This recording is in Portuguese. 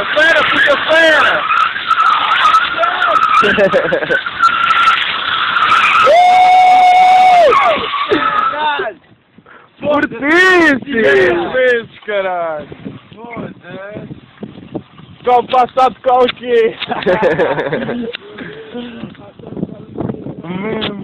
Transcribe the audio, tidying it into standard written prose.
Fera, puxa fera! Fortíssimo! Caralho! Foda-se! Qual passado qual o quê? Mesmo.